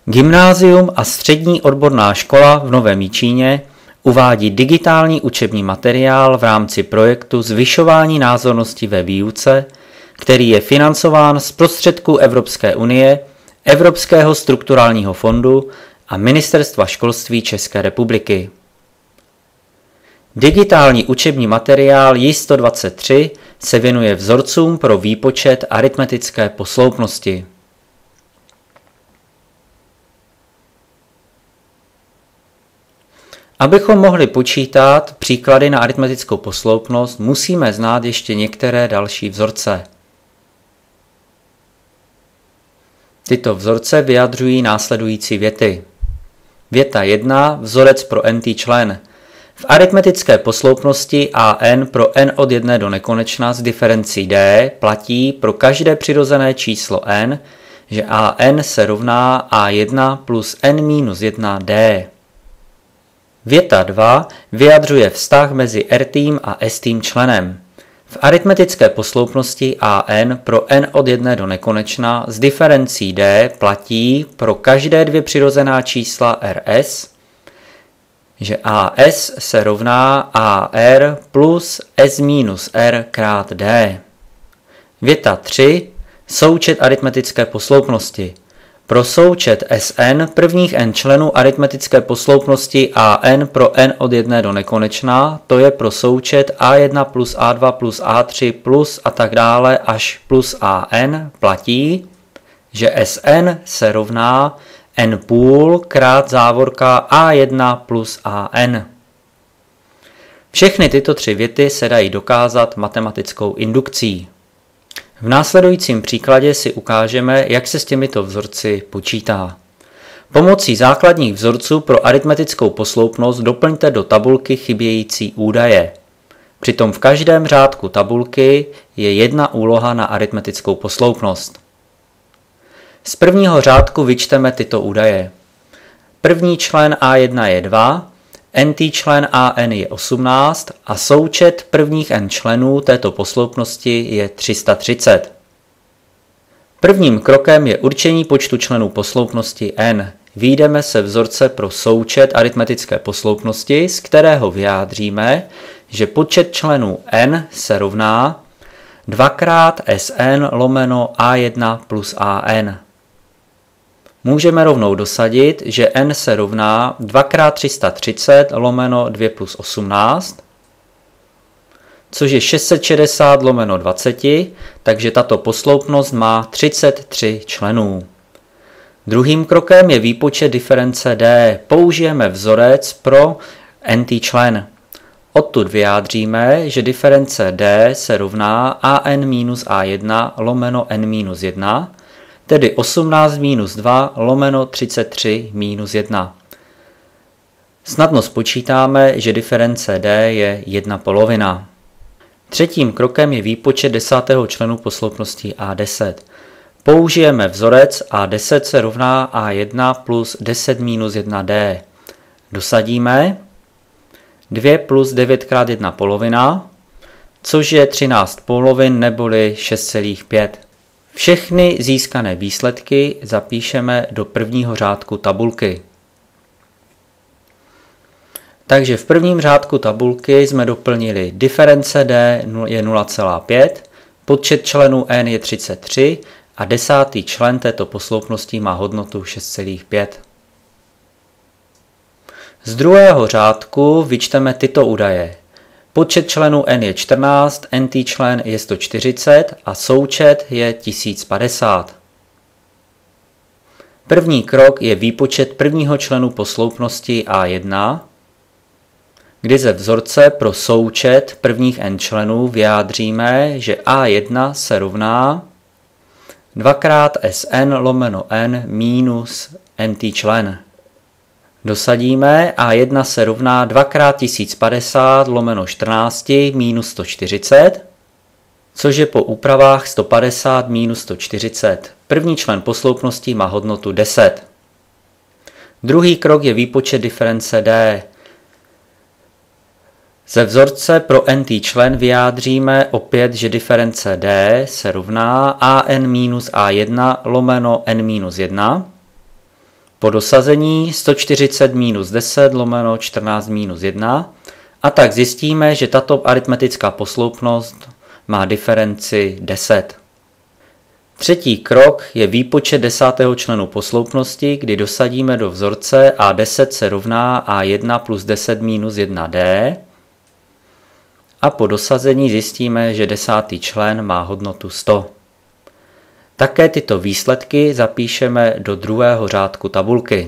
Gymnázium a střední odborná škola v Novém Jičíně uvádí digitální učební materiál v rámci projektu Zvyšování názornosti ve výuce, který je financován z prostředků Evropské unie, Evropského strukturálního fondu a Ministerstva školství České republiky. Digitální učební materiál J123 se věnuje vzorcům pro výpočet aritmetické posloupnosti. Abychom mohli počítat příklady na aritmetickou posloupnost, musíme znát ještě některé další vzorce. Tyto vzorce vyjadřují následující věty. Věta 1. Vzorec pro nt člen. V aritmetické posloupnosti an pro n od 1 do nekonečna s diferencí d platí pro každé přirozené číslo n, že an se rovná a1 plus n minus 1d. Věta 2 vyjadřuje vztah mezi rtým a stým členem. V aritmetické posloupnosti an pro n od 1 do nekonečna s diferencí d platí pro každé dvě přirozená čísla rs, že as se rovná ar plus s minus r krát d. Věta 3. Součet aritmetické posloupnosti. Pro součet Sn prvních n členů aritmetické posloupnosti an pro n od 1 do nekonečna, to je pro součet a1 plus a2 plus a3 plus a tak dále až plus an, platí, že Sn se rovná n půl krát závorka a1 plus an. Všechny tyto tři věty se dají dokázat matematickou indukcí. V následujícím příkladě si ukážeme, jak se s těmito vzorci počítá. Pomocí základních vzorců pro aritmetickou posloupnost doplňte do tabulky chybějící údaje. Přitom v každém řádku tabulky je jedna úloha na aritmetickou posloupnost. Z prvního řádku vyčteme tyto údaje. První člen a1 je 2, nt člen an je 18 a součet prvních n členů této posloupnosti je 330. Prvním krokem je určení počtu členů posloupnosti n. Vyjdeme se vzorce pro součet aritmetické posloupnosti, z kterého vyjádříme, že počet členů n se rovná 2x Sn lomeno a1 plus an. Můžeme rovnou dosadit, že n se rovná 2x330 lomeno 2 plus 18, což je 660 lomeno 20, takže tato posloupnost má 33 členů. Druhým krokem je výpočet diference d. Použijeme vzorec pro nt člen. Odtud vyjádříme, že diference d se rovná an minus a1 lomeno n minus 1, tedy 18 minus 2 lomeno 33 minus 1. Snadno spočítáme, že diference d je 1/2. Třetím krokem je výpočet 10. členu posloupnosti a10. Použijeme vzorec a10 se rovná a1 plus 10 minus 1d. Dosadíme 2 plus 9 krát 1/2, což je 13 polovin neboli 6,5. Všechny získané výsledky zapíšeme do prvního řádku tabulky. Takže v prvním řádku tabulky jsme doplnili diference d je 0,5, počet členů n je 33 a 10. člen této posloupnosti má hodnotu 6,5. Z druhého řádku vyčteme tyto údaje. Počet členů n je 14, nt člen je 140 a součet je 1050. První krok je výpočet prvního členu posloupnosti a1, kdy ze vzorce pro součet prvních n členů vyjádříme, že a1 se rovná 2x Sn lomeno n minus nt člen. Dosadíme a1 se rovná 2x1050 lomeno 14 minus 140, což je po úpravách 150 minus 140. První člen posloupnosti má hodnotu 10. Druhý krok je výpočet diference d. Ze vzorce pro nt člen vyjádříme opět, že diference d se rovná an minus a1 lomeno n minus 1, Po dosazení 140 minus 10 lomeno 14 minus 1 a tak zjistíme, že tato aritmetická posloupnost má diferenci 10. Třetí krok je výpočet 10. členu posloupnosti, kdy dosadíme do vzorce A10 se rovná A1 plus 10 minus 1D a po dosazení zjistíme, že 10. člen má hodnotu 100. Také tyto výsledky zapíšeme do druhého řádku tabulky.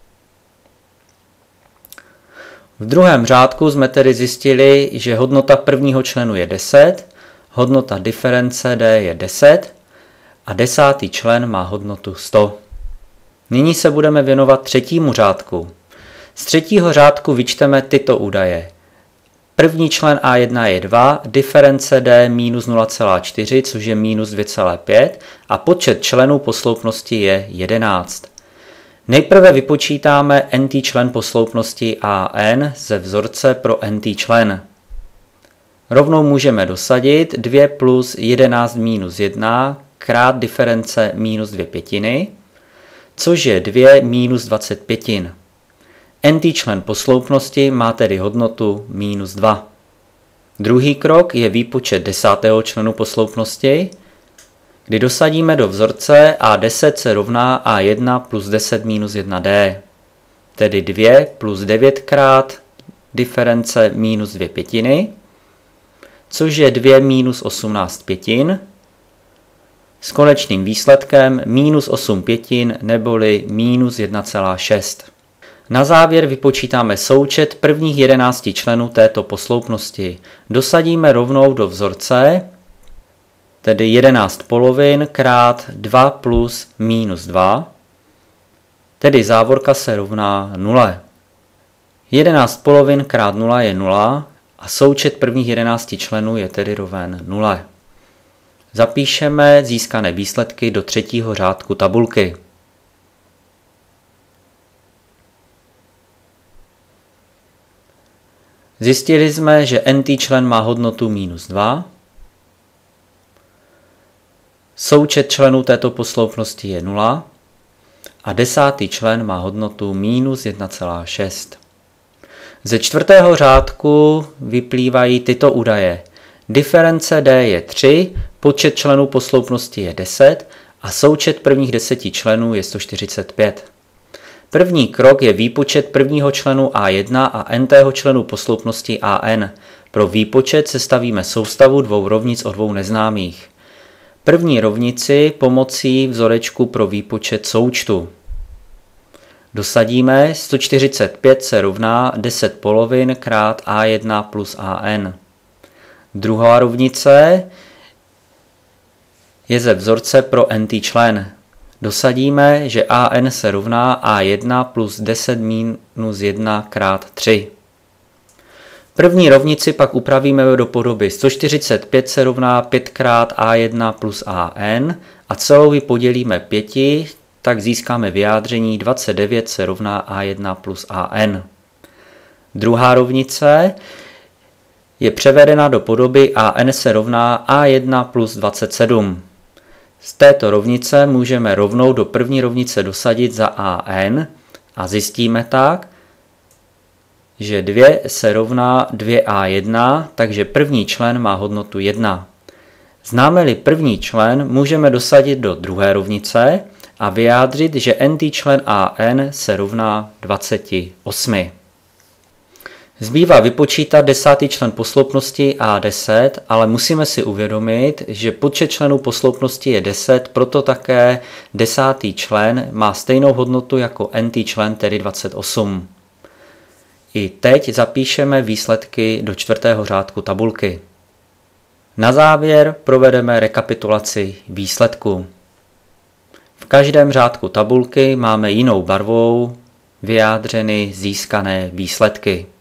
V druhém řádku jsme tedy zjistili, že hodnota prvního členu je 10, hodnota diference D je 10 a 10. člen má hodnotu 100. Nyní se budeme věnovat třetímu řádku. Z třetího řádku vyčteme tyto údaje. První člen A1 je 2, diference D minus 0,4, což je minus 2,5 a počet členů posloupnosti je 11. Nejprve vypočítáme nth člen posloupnosti AN ze vzorce pro nth člen. Rovnou můžeme dosadit 2 plus 11 minus 1 krát diference minus 2 pětiny, což je 2 minus 25. Nth člen posloupnosti má tedy hodnotu minus 2. Druhý krok je výpočet 10. členu posloupnosti, kdy dosadíme do vzorce A10 se rovná A1 plus 10 minus 1D, tedy 2 plus 9 krát diference minus 2 pětiny, což je 2 minus 18 pětin, s konečným výsledkem minus 8 pětin neboli minus 1,6. Na závěr vypočítáme součet prvních 11 členů této posloupnosti. Dosadíme rovnou do vzorce, tedy 11 polovin krát 2 plus minus 2, tedy závorka se rovná 0. 11 polovin krát 0 je 0 a součet prvních 11 členů je tedy roven 0. Zapíšeme získané výsledky do třetího řádku tabulky. Zjistili jsme, že nth člen má hodnotu minus 2. Součet členů této posloupnosti je 0 a 10. člen má hodnotu minus 1,6. Ze čtvrtého řádku vyplývají tyto údaje. Diference D je 3, počet členů posloupnosti je 10 a součet prvních 10 členů je 145. První krok je výpočet prvního členu A1 a nth členu posloupnosti AN. Pro výpočet sestavíme soustavu dvou rovnic o dvou neznámých. První rovnici pomocí vzorečku pro výpočet součtu. Dosadíme 145 se rovná 10 polovin krát A1 plus AN. Druhá rovnice je ze vzorce pro nth člen. Dosadíme, že AN se rovná A1 plus 10 minus 1 krát 3. První rovnici pak upravíme do podoby 145 se rovná 5 krát A1 plus AN a celou ji podělíme 5, tak získáme vyjádření 29 se rovná A1 plus AN. Druhá rovnice je převedena do podoby AN se rovná A1 plus 27. Z této rovnice můžeme rovnou do první rovnice dosadit za AN a zjistíme tak, že 2 se rovná 2A1, takže první člen má hodnotu 1. Známe-li první člen, můžeme dosadit do druhé rovnice a vyjádřit, že nth člen AN se rovná 28. Zbývá vypočítat 10. člen posloupnosti A10, ale musíme si uvědomit, že počet členů posloupnosti je 10, proto také 10. člen má stejnou hodnotu jako nth člen, tedy 28. I teď zapíšeme výsledky do čtvrtého řádku tabulky. Na závěr provedeme rekapitulaci výsledků. V každém řádku tabulky máme jinou barvou vyjádřeny získané výsledky.